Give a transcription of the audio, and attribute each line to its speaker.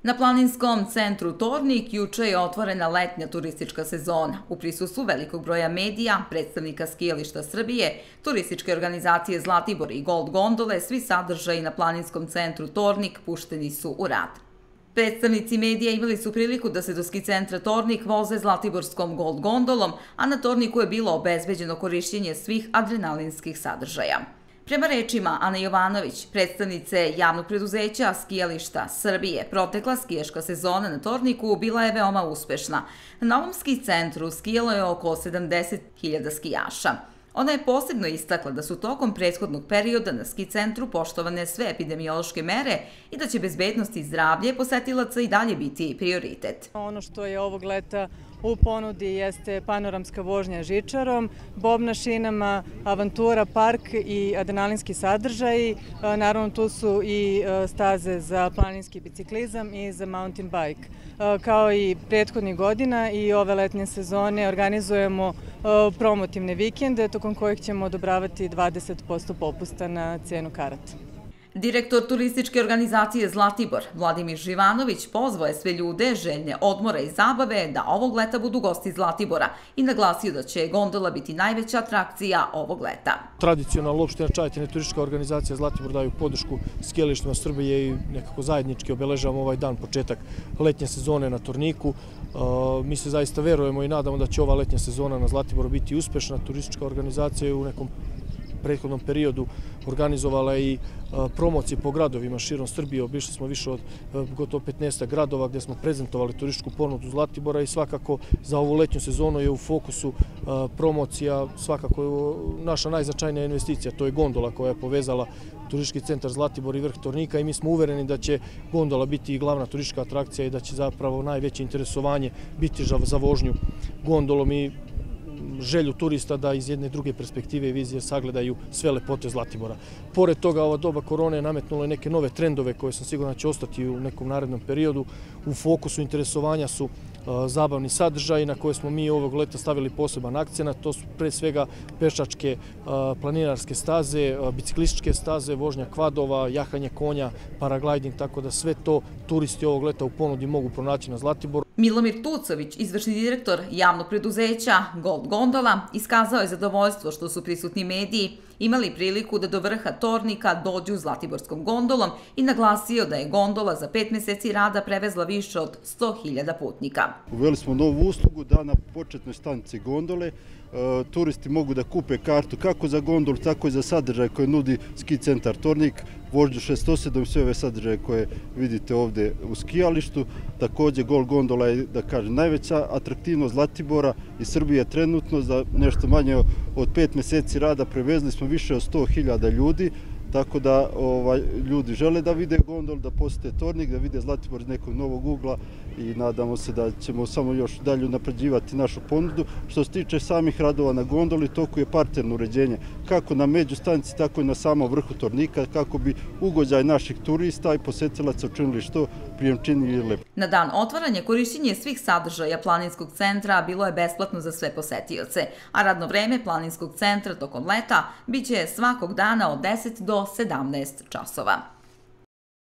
Speaker 1: Na planinskom centru Tornik juče je otvorena letnja turistička sezona. U prisustvu velikog broja medija, predstavnika skijališta Srbije, turističke organizacije Zlatibor i Gold gondole, svi sadržaji na planinskom centru Tornik pušteni su u rad. Predstavnici medija imali su priliku da se do ski centra Tornik voze Zlatiborskom Gold gondolom, a na Torniku je bilo obezbeđeno korišćenje svih adrenalinskih sadržaja. Prema rečima Ane Jovanović, predstavnice javnog preduzeća Skijališta Srbije, protekla skijaška sezona na Torniku bila je veoma uspešna. Na ovom ski centru skijalo je oko 70.000 skijaša. Ona je posebno istakla da su tokom prethodnog perioda na ski centru poštovane sve epidemiološke mere i da će bezbednost i zdravlje posetilaca i dalje biti prioritet.
Speaker 2: Ono što je ovog leta u ponudi jeste panoramska vožnja žičarom, bob na šinama, avantura, park i adrenalinski sadržaji. Naravno tu su i staze za planinski biciklizam i za mountain bike. Kao i prethodnih godina i ove letnje sezone organizujemo promotivne vikende tokom kojih ćemo odobravati 20% popusta na cenu karata.
Speaker 1: Direktor turističke organizacije Zlatibor, Vladimir Živanović, pozvao je sve ljude željne odmora i zabave da ovog leta budu gosti Zlatibora i naglasio da će gondola biti najveća atrakcija ovog leta.
Speaker 3: Tradicionalno opština Čajetina i turistička organizacija Zlatibor daju podršku skijalištima Srbije i nekako zajednički obeležavamo ovaj dan, početak letnje sezone na Torniku. Mi se zaista verujemo i nadamo da će ova letnja sezona na Zlatiboru biti uspešna. Turistička organizacija je u nekom prethodnom periodu organizovala i promocije po gradovima širom Srbije. Obišli smo više od gotovo 15 gradova gdje smo prezentovali turističku ponudu Zlatibora i svakako za ovu letnju sezonu je u fokusu promocija svakako naša najznačajnija investicija. To je gondola koja je povezala turistički centar Zlatibor i vrh Tornika i mi smo uvereni da će gondola biti i glavna turistička atrakcija i da će zapravo najveće interesovanje biti za vožnju gondolom i želju turista da iz jedne druge perspektive i vizije sagledaju sve lepote Zlatibora. Pored toga, ova doba korone je nametnula neke nove trendove koje sam siguran će ostati u nekom narednom periodu. U fokusu interesovanja su zabavni sadržaji na koje smo mi ovog leta stavili poseban akcenat. To su pre svega pešačke planinarske staze, biciklističke staze, vožnja kvadova, jahanje konja, paragliding, tako da sve to turisti ovog leta u ponudi mogu pronaći na Zlatiboru.
Speaker 1: Milomir Tucović, izvršni direktor javnog preduzeća Gold gondola, iskazao je zadovoljstvo što su prisutni mediji imali priliku da do vrha Tornika dođu Zlatiborskom gondolom i naglasio da je gondola za 5 meseci rada prevezla više od 100.000 putnika.
Speaker 4: Uveli smo novu uslugu da na početnoj stanici gondole turisti mogu da kupe kartu kako za gondolu, tako i za sadržaj koje nudi ski centar Tornik, vožnju šestosedom i sve ove sadržaje koje vidite ovdje u skijalištu. Također Gold gondola je, da kažem, najveća atraktivnost Zlatibora i Srbije trenutno. Za nešto manje od 5 meseci rada prevezli smo više od 100.000 ljudi. Tako da ljudi žele da vide gondol, da posete Tornik, da vide Zlatibor iz nekog novog ugla i nadamo se da ćemo samo još dalje napređivati našu ponudu. Što se tiče samih radova na gondoli, toku je parterno uređenje kako na međustanici, tako i na samom vrhu Tornika, kako bi ugođaj naših turista i posetilaca učinili što prijemčinije i lepo.
Speaker 1: Na dan otvaranja korišćenje svih sadržaja planinskog centra bilo je besplatno za sve posetioce, a radno vreme planinskog centra tokom leta biće svakog dana od 10 do 17 časova.